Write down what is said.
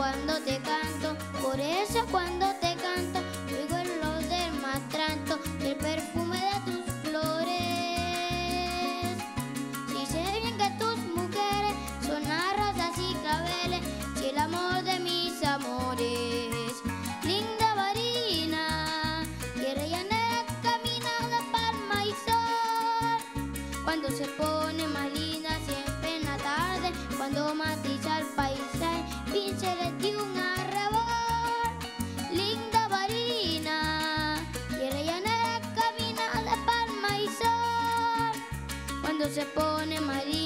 cuando te canto, por eso cuando te canto, oigo el olor del matranto, el perfume de tus flores. Si sé bien que tus mujeres son las rosas y claveles, si el amor de mis amores, linda varina, tierra llanera, camina de palma y sol. Cuando se pone más linda siempre en la tarde, cuando matiza el paisaje, pinceles de un arrebol. Linda varina, tierra llanera, camina de palma y sol. Cuando se pone más linda